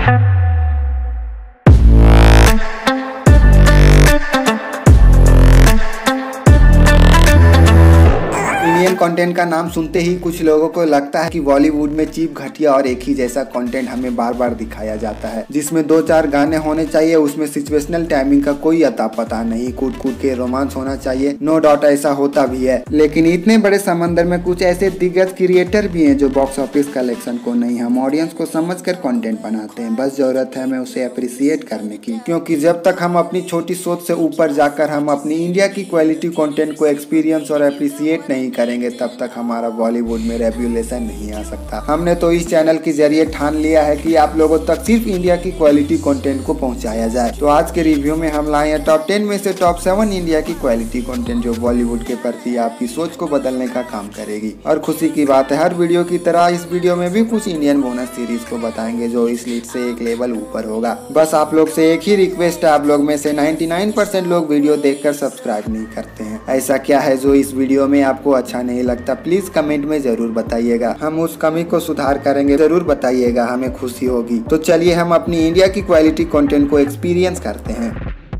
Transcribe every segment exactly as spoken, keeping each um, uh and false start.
Content का नाम सुनते ही कुछ लोगों को लगता है कि बॉलीवुड में चीप, घटिया और एक ही जैसा कंटेंट हमें बार बार दिखाया जाता है, जिसमें दो चार गाने होने चाहिए, उसमें सिचुएशनल टाइमिंग का कोई अता पता नहीं, कूद कूद के रोमांस होना चाहिए। नो डाउट ऐसा होता भी है, लेकिन इतने बड़े समंदर में कुछ ऐसे दिग्गज क्रिएटर भी हैं जो बॉक्स ऑफिस कलेक्शन को नहीं, हम ऑडियंस को समझकर कंटेंट बनाते हैं। बस जरूरत है हमें उसे अप्रिसिएट करने की, क्योंकि जब तक हम अपनी छोटी सोच से ऊपर जाकर हम अपनी इंडिया की क्वालिटी कंटेंट को एक्सपीरियंस और अप्रिसिएट नहीं करेंगे, तब तक हमारा बॉलीवुड में रेवोल्यूशन नहीं आ सकता। हमने तो इस चैनल के जरिए ठान लिया है कि आप लोगों तक सिर्फ इंडिया की क्वालिटी कंटेंट को पहुंचाया जाए। तो आज के रिव्यू में हम लाए हैं टॉप टेन में से टॉप सेवन इंडिया की क्वालिटी कंटेंट जो बॉलीवुड के प्रति आपकी सोच को बदलने का काम करेगी। और खुशी की बात है, हर वीडियो की तरह इस वीडियो में भी कुछ इंडियन बोनस सीरीज को बताएंगे जो इस लिस्ट से एक लेवल ऊपर होगा। बस आप लोग से एक ही रिक्वेस्ट है, आप लोग में से निन्यानवे परसेंट लोग वीडियो देखकर सब्सक्राइब नहीं करते हैं। ऐसा क्या है जो इस वीडियो में आपको अच्छा नहीं लगता, प्लीज कमेंट में जरूर बताइएगा, हम उस कमी को सुधार करेंगे। जरूर बताइएगा, हमें खुशी होगी। तो चलिए हम अपनी इंडिया की क्वालिटी कंटेंट को एक्सपीरियंस करते हैं।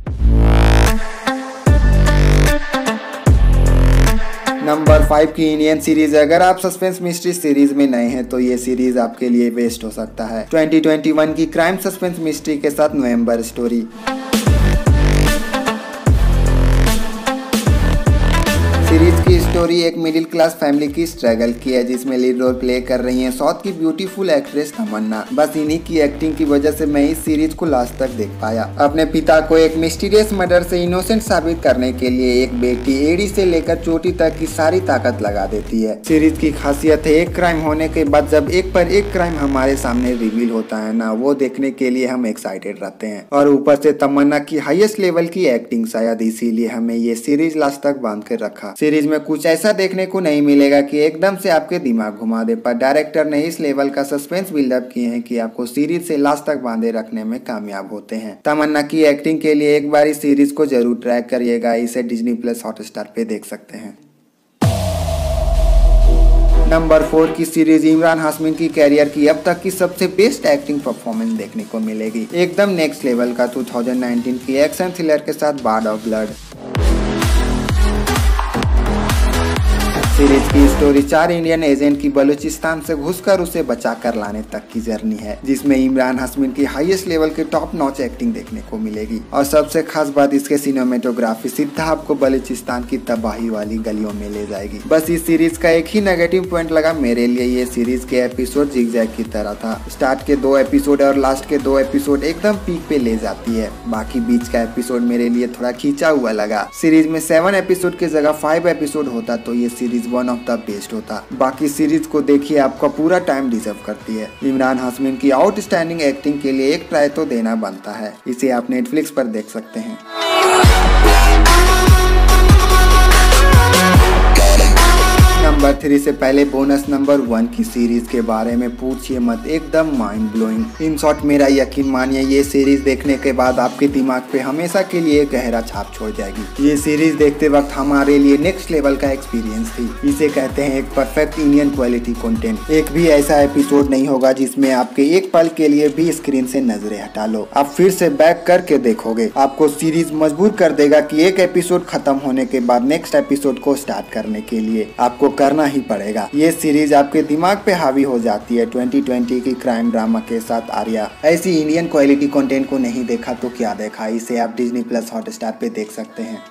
नंबर फाइव की इंडियन सीरीज। अगर आप सस्पेंस मिस्ट्री सीरीज में नए हैं तो ये सीरीज आपके लिए बेस्ट हो सकता है। ट्वेंटी ट्वेंटी वन की क्राइम सस्पेंस मिस्ट्री के साथ नवंबर स्टोरी। सीरीज की स्टोरी एक मिडिल क्लास फैमिली की स्ट्रगल की है, जिसमें लीड रोल प्ले कर रही हैं साउथ की ब्यूटीफुल एक्ट्रेस तमन्ना। बस इन्हीं की एक्टिंग की वजह से मैं इस सीरीज को लास्ट तक देख पाया। अपने पिता को एक मिस्टीरियस मर्डर से इनोसेंट साबित करने के लिए एक बेटी एड़ी से लेकर चोटी तक की सारी ताकत लगा देती है। सीरीज की खासियत है, एक क्राइम होने के बाद जब एक पर एक क्राइम हमारे सामने रिवील होता है ना, वो देखने के लिए हम एक्साइटेड रहते हैं। और ऊपर से तमन्ना की हाईएस्ट लेवल की एक्टिंग, शायद इसीलिए हमें ये सीरीज लास्ट तक बांध कर रखा। सीरीज में कुछ ऐसा देखने को नहीं मिलेगा कि एकदम से आपके दिमाग घुमा दे, पर डायरेक्टर ने इस लेवल का सस्पेंस बिल्डअप किए हैं कि आपको सीरीज से लास्ट तक बांधे रखने में कामयाब होते हैं। तमन्ना की एक्टिंग के लिए एक बार इस सीरीज को जरूर ट्रैक करिएगा, इसे डिज्नी प्लस हॉटस्टार पे देख सकते हैं। नंबर फोर की सीरीज। इमरान हाशमी की कैरियर की अब तक की सबसे बेस्ट एक्टिंग परफॉर्मेंस देखने को मिलेगी, एकदम नेक्स्ट लेवल का टू थाउजेंड नाइनटीन की एक्शन थ्रिलर के साथ बार्ड ऑफ ब्लड। सीरीज की स्टोरी चार इंडियन एजेंट की बलूचिस्तान से घुसकर उसे बचाकर लाने तक की जर्नी है, जिसमें इमरान हाशमी की हाईएस्ट लेवल की टॉप नॉच एक्टिंग देखने को मिलेगी। और सबसे खास बात इसके सिनेमेटोग्राफी सीधा आपको बलूचिस्तान की तबाही वाली गलियों में ले जाएगी। बस इस सीरीज का एक ही नेगेटिव पॉइंट लगा मेरे लिए, ये सीरीज के एपिसोड जिगजैग की तरह था। स्टार्ट के दो एपिसोड और लास्ट के दो एपिसोड एकदम पीक पे ले जाती है, बाकी बीच का एपिसोड मेरे लिए थोड़ा खींचा हुआ लगा। सीरीज में सेवन एपिसोड की जगह फाइव एपिसोड होता तो ये series one of the best होता। बाकी सीरीज को देखिए, आपका पूरा टाइम डिजर्व करती है। इमरान हाशमी की आउटस्टैंडिंग एक्टिंग के लिए एक ट्राई तो देना बनता है, इसे आप नेटफ्लिक्स पर देख सकते हैं। नंबर थ्री से पहले बोनस नंबर वन की सीरीज के बारे में पूछिए मत, एकदम माइंड ब्लोइंग। इन शॉर्ट मेरा यकीन मानिए, ये सीरीज देखने के बाद आपके दिमाग पे हमेशा के लिए गहरा छाप छोड़ जाएगी। ये सीरीज देखते वक्त हमारे लिए नेक्स्ट लेवल का एक्सपीरियंस थी। इसे कहते हैं एक परफेक्ट इंडियन क्वालिटी कंटेंट। एक भी ऐसा एपिसोड नहीं होगा जिसमें आपके एक पल के लिए भी स्क्रीन से नजरें हटा लो, आप फिर से बैक करके देखोगे। आपको सीरीज मजबूर कर देगा कि एक एपिसोड खत्म होने के बाद नेक्स्ट एपिसोड को स्टार्ट करने के लिए आपको करना ही पड़ेगा। ये सीरीज आपके दिमाग पे हावी हो जाती है। ट्वेंटी ट्वेंटी की क्राइम ड्रामा के साथ आर्या। ऐसी इंडियन क्वालिटी कंटेंट को नहीं देखा तो क्या देखा, इसे आप डिज्नी प्लस हॉटस्टार पे देख सकते हैं।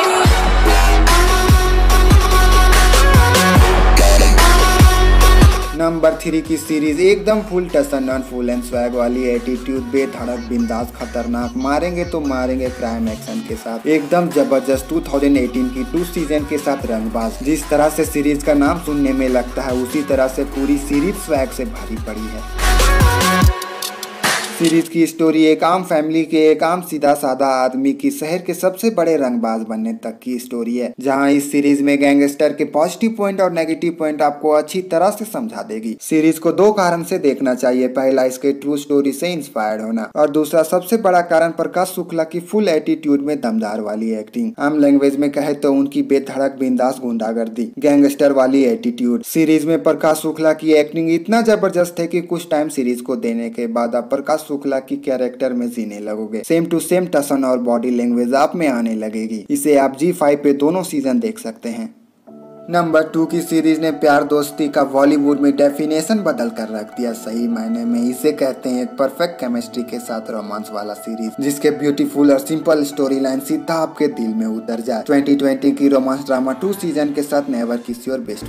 नंबर थ्री की सीरीज एकदम फुल टसन एंड फुल एंड स्वैग वाली एटीट्यूड, बेधड़क बिंदास खतरनाक, मारेंगे तो मारेंगे क्राइम एक्शन के साथ, एकदम जबरदस्त टू थाउजेंड एटीन की टू सीजन के साथ रंगबाज। जिस तरह से सीरीज का नाम सुनने में लगता है उसी तरह से पूरी सीरीज स्वैग से भरी पड़ी है। सीरीज की स्टोरी एक आम फैमिली के एक आम सीधा साधा आदमी की शहर के सबसे बड़े रंगबाज बनने तक की स्टोरी है, जहां इस सीरीज में गैंगस्टर के पॉजिटिव पॉइंट और नेगेटिव पॉइंट आपको अच्छी तरह से समझा देगी। सीरीज को दो कारण से देखना चाहिए, पहला इसके ट्रू स्टोरी से इंस्पायर्ड होना, और दूसरा सबसे बड़ा कारण प्रकाश शुक्ला की फुल एटीट्यूड में दमदार वाली एक्टिंग। आम लैंग्वेज में कहे तो उनकी बेधड़क बिंदास गुंडागर्दी, गैंगस्टर वाली एटीट्यूड। सीरीज में प्रकाश शुक्ला की एक्टिंग इतना जबरदस्त है कि कुछ टाइम सीरीज को देने के बाद आप प्रकाश शुक्ला की कैरेक्टर में जीने लगोगे। सेम टू सेम टसन और बॉडी लैंग्वेज आप में आने लगेगी। इसे आप जी फाइव पे दोनों सीजन देख सकते हैं। नंबर टू की सीरीज ने प्यार दोस्ती का बॉलीवुड में डेफिनेशन बदल कर रख दिया। सही मायने में इसे कहते हैं एक परफेक्ट केमिस्ट्री के साथ रोमांस वाला सीरीज, जिसके ब्यूटीफुल और सिंपल स्टोरी लाइन सीधा आपके दिल में उतर जाए। ट्वेंटी ट्वेंटी की रोमांस ड्रामा टू सीजन के साथ नेवर किस योर बेस्ट।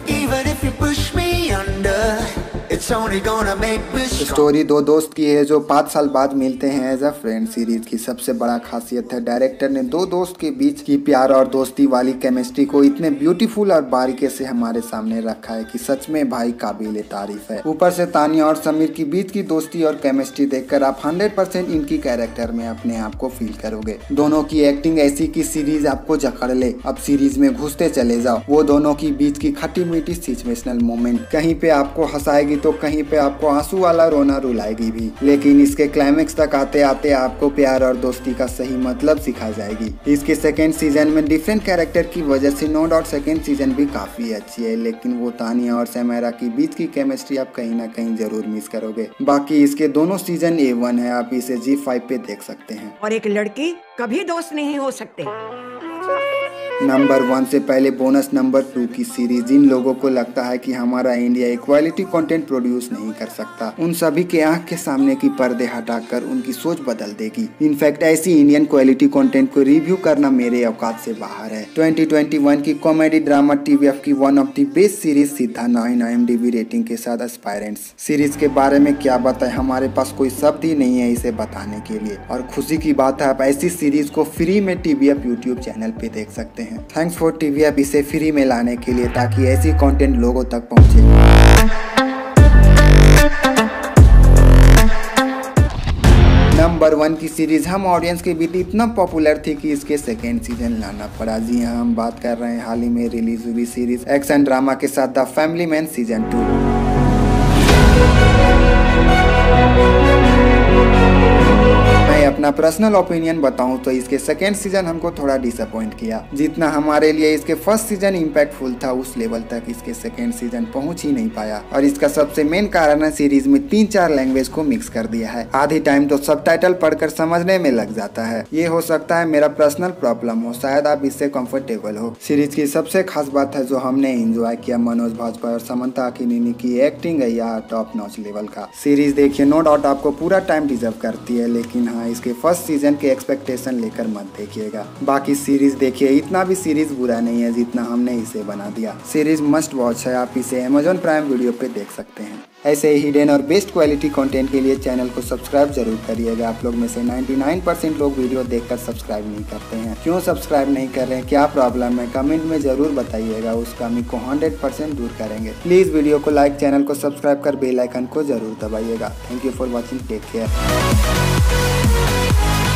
स्टोरी दो दोस्त की है जो पाँच साल बाद मिलते हैं एज अ फ्रेंड। सीरीज की सबसे बड़ा खासियत है डायरेक्टर ने दो दोस्त के बीच की प्यार और दोस्ती वाली केमिस्ट्री को इतने ब्यूटीफुल और बारीकी से हमारे सामने रखा है कि सच में भाई काबिल तारीफ है। ऊपर से तानिया और समीर की बीच की दोस्ती और केमिस्ट्री देखकर आप हंड्रेड परसेंट इनकी कैरेक्टर में अपने आप को फील करोगे। दोनों की एक्टिंग ऐसी कि सीरीज आपको जकड़ ले। अब सीरीज में घुसते चले जाओ। वो दोनों की बीच की खट्टी मीठी सिचुएशनल मोमेंट कहीं पे आपको हंसाएगी तो कहीं पे आपको आंसू वाला रोना रुलाएगी भी, लेकिन इसके क्लाइमेक्स तक आते आते आपको प्यार और दोस्ती का सही मतलब सिखा जाएगी। इसके सेकेंड सीजन में डिफरेंट कैरेक्टर की वजह से नो डाउट सेकेंड सीजन भी काफी अच्छी है, लेकिन वो तानिया और सैमेरा की बीच की केमिस्ट्री आप कहीं ना कहीं जरूर मिस करोगे। बाकी इसके दोनों सीजन ए वन है, आप इसे जी फाइव पे देख सकते हैं। और एक लड़की कभी दोस्त नहीं हो सकते। नंबर वन से पहले बोनस नंबर टू की सीरीज। जिन लोगों को लगता है कि हमारा इंडिया क्वालिटी कंटेंट प्रोड्यूस नहीं कर सकता, उन सभी के आंख के सामने की पर्दे हटाकर उनकी सोच बदल देगी। इनफैक्ट ऐसी इंडियन क्वालिटी कंटेंट को रिव्यू करना मेरे औकात से बाहर है। ट्वेंटी ट्वेंटी वन की कॉमेडी ड्रामा टीवीएफ की one of the best series सिद्धा nine I M D B rating के साथ एस्पायरेंट्स। सीरीज के बारे में क्या बताए, हमारे पास कोई शब्द ही नहीं है इसे बताने के लिए। और खुशी की बात है आप ऐसी सीरीज को फ्री में टीवीएफ यूट्यूब चैनल पे देख सकते हैं। थैंक्स फॉर टीवीएफ इसे फ्री में लाने के लिए, ताकि ऐसी कंटेंट लोगों तक पहुंचे। नंबर वन की सीरीज हम ऑडियंस के बीच इतना पॉपुलर थी कि इसके सेकेंड सीजन लाना पड़ा। जी हाँ, हम बात कर रहे हैं हाल ही में रिलीज हुई सीरीज एक्शन ड्रामा के साथ the family man season two. अपना पर्सनल ओपिनियन बताऊं तो इसके सेकेंड सीजन हमको थोड़ा डिसअपॉइंट किया। जितना हमारे लिए इसके फर्स्ट सीजन इम्पैक्टफुल था, उस लेवल तक इसके सेकेंड सीजन पहुंच ही नहीं पाया। और इसका सबसे मेन कारण है सीरीज में तीन चार लैंग्वेज को मिक्स कर दिया है। आधी टाइम तो सबटाइटल पढ़कर समझने में लग जाता है। ये हो सकता है मेरा पर्सनल प्रॉब्लम हो, शायद आप इससे कंफर्टेबल हो। सीरीज की सबसे खास बात है जो हमने एंजॉय किया, मनोज भाजपा और समंता अकिनीनी की एक्टिंग है या टॉप नॉच लेवल का। सीरीज देखिए, नो डाउट आपको पूरा टाइम डिजर्व करती है, लेकिन हाँ इसके फर्स्ट सीजन के एक्सपेक्टेशन लेकर मत देखिएगा। बाकी सीरीज देखिए, इतना भी सीरीज बुरा नहीं है जितना हमने इसे बना दिया। सीरीज मस्ट वॉच है, आप इसे अमेजॉन प्राइम वीडियो पे देख सकते हैं। ऐसे ही हिडन और बेस्ट क्वालिटी कंटेंट के लिए चैनल को सब्सक्राइब जरूर करिएगा। आप लोग में से निन्यानवे परसेंट लोग वीडियो देखकर सब्सक्राइब नहीं करते हैं। क्यों सब्सक्राइब नहीं कर रहे हैं, क्या प्रॉब्लम है, कमेंट में जरूर बताइएगा। उस कमी को हंड्रेड परसेंट दूर करेंगे। प्लीज वीडियो को लाइक, चैनल को सब्सक्राइब कर बेल आइकन को जरूर दबाइएगा। Thank you for watching, take care.